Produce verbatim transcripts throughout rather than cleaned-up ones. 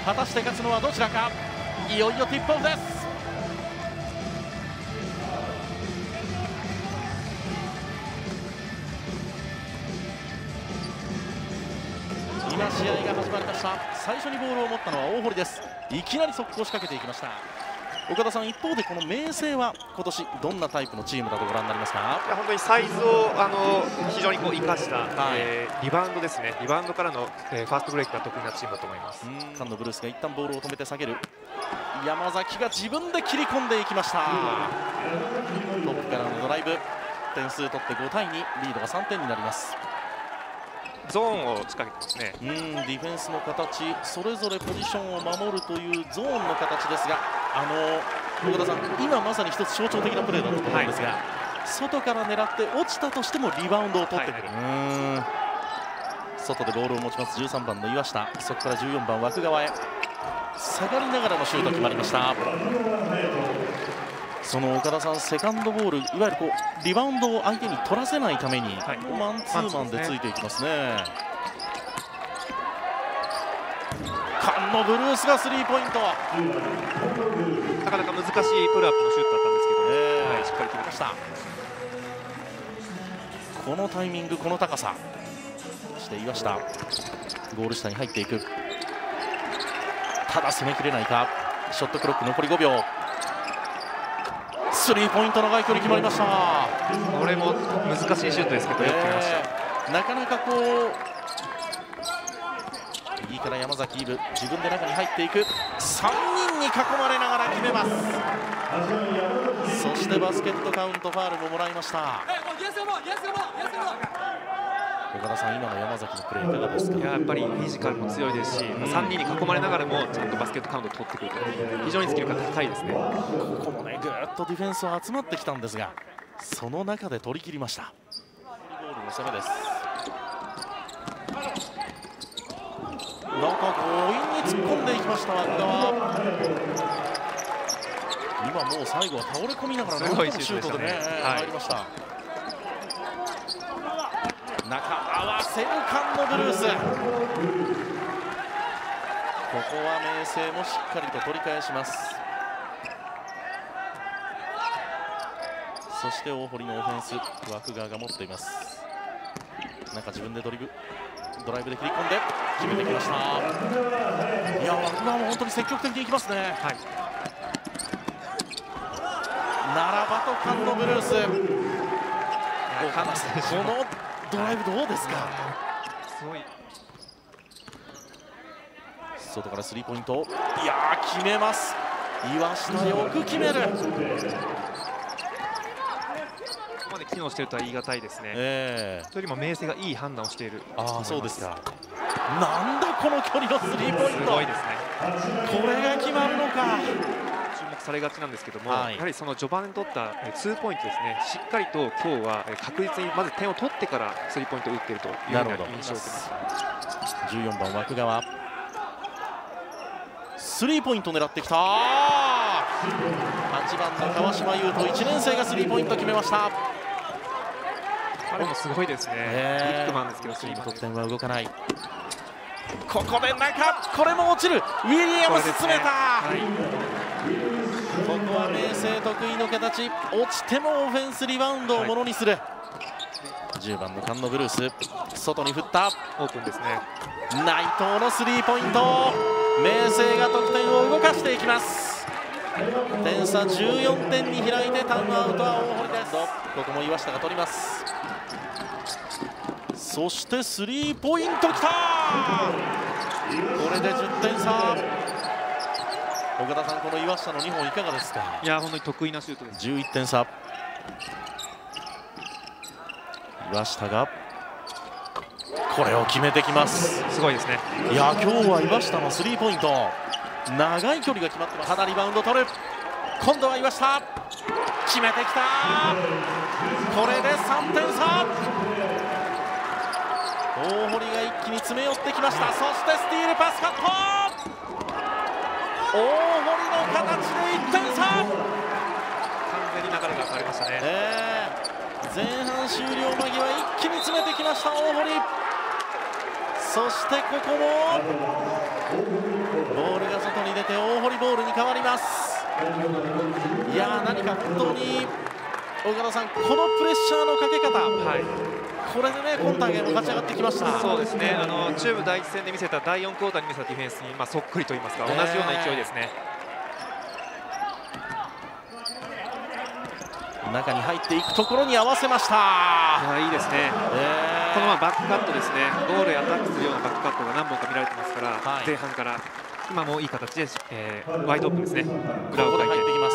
果たして勝つのはどちらか。いよいよティップオフです。今試合が始まりました。最初にボールを持ったのは大堀です。いきなり速攻仕掛けていきました。岡田さん、一方でこの明星は今年どんなタイプのチームだとご覧になりますか？ いや本当にサイズをあの非常にこう生かした、 はい、 えー、リバウンドですね。リバウンドからの、えー、ファーストブレイクが得意なチームだと思います。 菅野ブルースが一旦ボールを止めて下げる。山崎が自分で切り込んでいきました。トップからのドライブ、点数取ってごたいに、リードがさんてんになります。 ゾーンを仕掛けてますね。 うん、ディフェンスの形、それぞれポジションを守るというゾーンの形ですが、あの岡田さん、今まさに一つ象徴的なプレーだったと思うんですが、はい、外から狙って落ちたとしてもリバウンドを取ってくる、はい、うん外でボールを持ちますじゅうさんばんの岩下、そこからじゅうよんばん枠側へ下がりながらのシュート決まりました。その岡田さん、セカンドボール、いわゆるこうリバウンドを相手に取らせないために、はい、マンツーマンでついていきますね。菅野ブルースがスリーポイント、 なかなか難しいプルアップのシュートだったんですけど、えーはい、しっかり決めました。 このタイミング、この高さ、そして岩下ゴール下に入っていく。ただ攻めきれないか。ショットクロック残りごびょう。スリーポイント長い距離決まりました。 これも難しいシュートですけど、よく決めました。 えー、なかなかこう右から山崎イブ、自分で中に入っていく。さんにんに囲まれながら決めます。そしてバスケットカウント、ファウルももらいました。岡田さん、今の山崎のプレーいかがですか？ いや、やっぱりフィジカルも強いですし、うん、さんにんに囲まれながらもちゃんとバスケットカウントを取ってくると、非常にスキルが高いですね。 ここもね、ぐーっとディフェンスは集まってきたんですが、その中で取り切りました。ゴールの攻めです。中強引に突っ込んでいきました枠側。今もう最後は倒れ込みながらのシュートでね、入りました。中合わせる菅野ブルース。ここは明星もしっかりと取り返します。そして大堀のオフェンス、枠側が持っています。中自分でドリブドライブで切り込んで決めてきました。いや、枠側も本当に積極的にいきますね。はい、ならばと菅野ブルース。岡田選手、このドライブどうですか？ すごい。 外からスリーポイント、いやー決めます。岩下よく決める。ここまで機能しているとは言い難いですね。 えー、 それよりも明星がいい判断をしている。 ああ、そうですか。なんだこの距離のスリーポイント。 すごいですね。 これが決まるのか。 注目されがちなんですけども、 はい、 やはりその序盤に取ったツーポイントですね、しっかりと今日は確実にまず点を取ってからスリーポイントを打っているというような印象です。 じゅうよんばん枠側、スリーポイント狙ってきた。はちばんの川島優斗、いちねん生がスリーポイント決めました。 彼もすごいですね。ビッグマンですけど、 チーム得点は動かない。ここで中、これも落ちる。ウィリアムス詰めた。はい、ここは明星得意の形、落ちてもオフェンスリバウンドをものにする。はい、じゅうばんの菅野ブルース、外に振った。 オープンですね。 内藤のスリーポイント。明星が得点を動かしていきます。点差じゅうよんてんに開いてタイムアウトは大堀です。ここも岩下が取ります。そしてスリーポイントきた。これでじゅってん差。岡田さん、この岩下のにほんいかがですか？ いや、本当に得意なシュートです。 じゅういってん差。岩下がこれを決めてきます。 すごいですね。 いや、今日は岩下のスリーポイント、長い距離が決まってます。ただリバウンド取る。今度は岩下決めてきた。これでさんてん差。大堀が一気に詰め寄ってきました。そしてスティールパスカット。大堀の形でいってん差。 完全に流れが変わりましたね。 えー、前半終了間際一気に詰めてきました大堀。 そしてここもボールが外に出て大堀ボールに変わります。いやー、何か本当に岡田さん、このプレッシャーのかけ方、はい、これでね今大会も勝ち上がってきました。 そうですね、あの中部第一戦で見せただいよんクォーターに見せたディフェンスに、まあ、そっくりと言いますか、同じような勢いですね。 中に入っていくところに合わせました。 いや、いいですね、えー、このままバックカットですね、ゴールへアタックするようなバックカットが何本か見られてますから、はい、前半から今もいい形で、えー、ワイドオープンですね、 裏を入ってきます。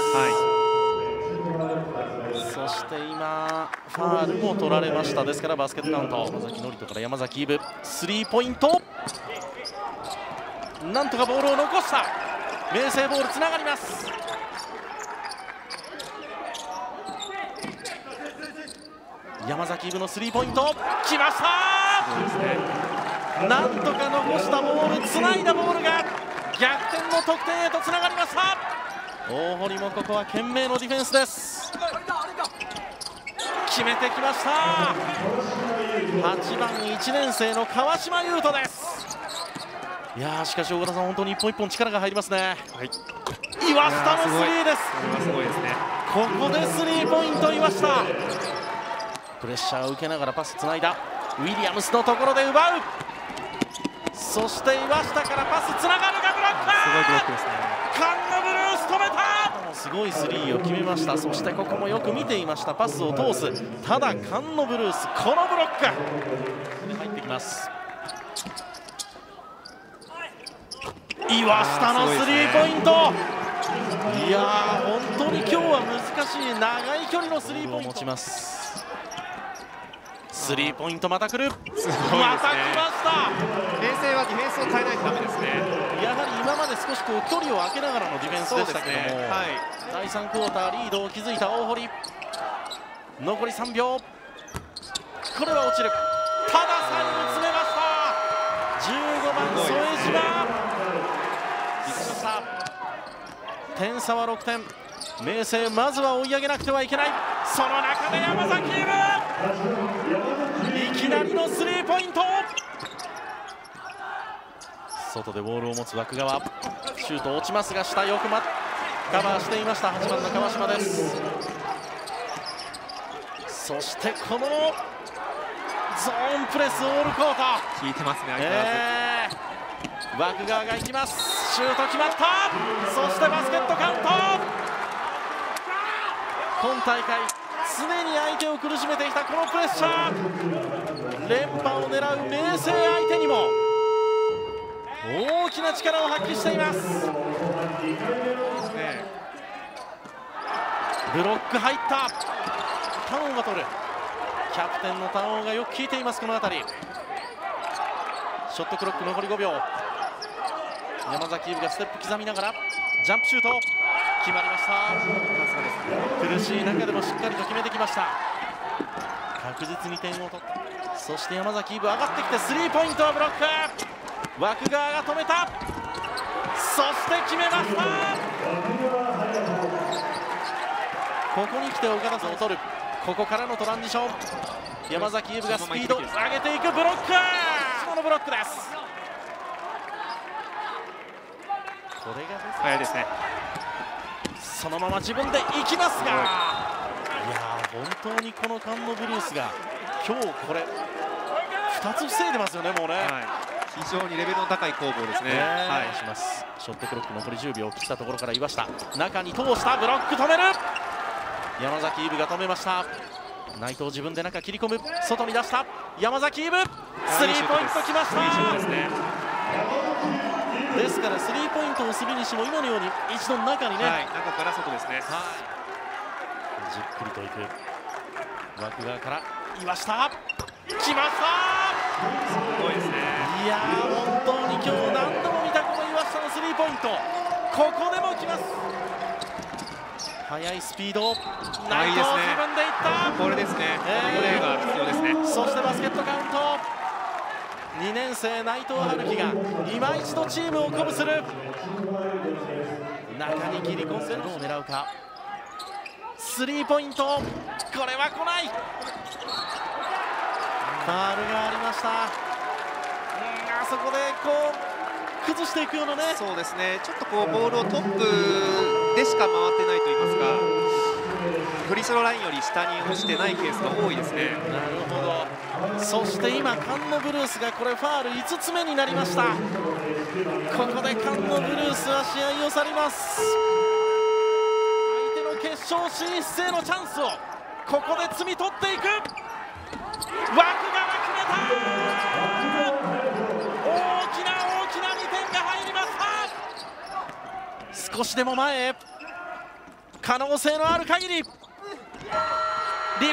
はい、 そして今ファールも取られました。ですからバスケットカウント。山崎典人から山崎イブ、スリーポイント、なんとかボールを残した。明星ボールつながります。山崎イブのスリーポイントきました。そうですね、なんとか残したボール、つないだボールが逆転の得点へとつながりました。大堀もここは懸命のディフェンスです。決めてきました。はちばんいちねん生の川島悠斗です。いやー、しかし岡田さん、本当に一本一本力が入りますね。はい、岩下のスリーです。 これはすごいですね。 ここでスリーポイント岩下、プレッシャーを受けながらパスつないだ。ウィリアムスのところで奪う。そして岩下からパスつながるがブロック。 すごいブロックですね。 カンノブルース止めた。すごいスリーを決めました。そしてここもよく見ていました。パスを通す。ただカンノブルース、このブロック入ってきます。岩下のスリーポイント、いやー、本当に今日は難しい長い距離のスリーポイントを持ちます。スリーポイントまた来る。また来ました。 明星はディフェンスを変えないとダメですね。 やはり今まで少しこう距離を空けながらのディフェンスでしたけども、ね、はい、だいさんクォーターリードを築いた大堀。残りさんびょう、これは落ちる。ただ最後詰めました。じゅうごばん副島、点差はろくてん。明星まずは追い上げなくてはいけない。その中で山崎イブ、いきなりのスリーポイント。外でボールを持つ湧川、シュート落ちますが下よくカバーしていました。はちばんの川島です。そしてこのゾーンプレスオールコート効いてますね。相変わらず、 えー、湧川がいきます。シュート決まった。そしてバスケットカウント。今大会常に相手を苦しめてきたこのプレッシャー、連覇を狙う明星相手にも大きな力を発揮しています。ブロック入った。タオンが取る。キャプテンのタオンがよく効いています。この辺りショットクロック残りごびょう。山崎イブがステップ刻みながらジャンプシュート決まりました。苦しい中でもしっかりと決めてきました。確実に点を取った。そして山崎イブ上がってきてスリーポイントはブロック。湧川が止めた。そして決めました。ここに来て岡田さんを取る。ここからのトランジション。山崎イブがスピードを上げていく。ブロック、このブロックです。これが早いですね。 そのまま自分で行きますが、いやー、本当にこのカンノブルースが今日これふたつ防いでますよね。もうね、はい、 非常にレベルの高い攻防ですね。 はい、します。ショットクロック残りじゅうびょうを切ったところから岩下、中に通したブロック止める。山崎イブが止めました。内藤自分で中切り込む。外に出した山崎イブ、スリーポイントきました。いいショットですね。ですからスリーポイントをするにしても今のように一度中にね、はい、 中から外ですね。はい、 じっくりといく。湧川から岩下来ました。すごいですね。 いやー、本当に今日何度も見たこの岩下のスリーポイント、ここでも来ます。速いスピード、内藤自分でいった。 これですね、このプレーが必要ですね。 そしてバスケットカウント。にねん生内藤春樹が今一度チームを鼓舞する。中に切り込んでどう狙うか。スリーポイント、これは来ない。ファウルがありました。 そこでこう崩していくようなね。 そうですね、ちょっとこうボールをトップでしか回ってないといいますか、フリースローラインより下に落ちてないケースが多いですね。 なるほど。そして今カンノブルースがこれファールいつつめになりました。ここでカンノブルースは試合を去ります。相手の決勝進出へのチャンスをここで摘み取っていく。枠が決めた。大きな大きなにてんが入りました。少しでも前へ可能性のある限りリバウンド取った。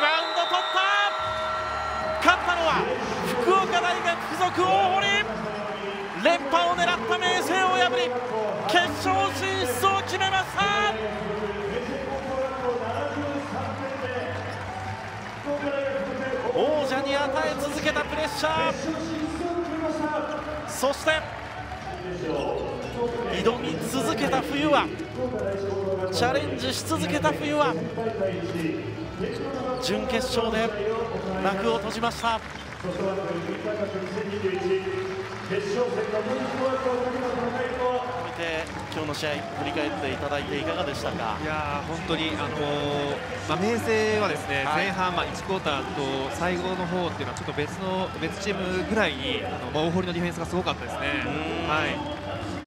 勝ったのは福岡大学附属大堀。連覇を狙った明星を破り決勝進出を決めました。王者に与え続けたプレッシャー、そして挑み続けた冬は、チャレンジし続けた冬は準決勝で幕を閉じました。見て今日の試合振り返っていただいていかがでしたか。 いやー本当に、あのーまあ、明星はですね、はい、前半、まあ、いちクォーターと最後の方っていうのはちょっと別の別チームぐらいにあの大堀のディフェンスがすごかったですね。はい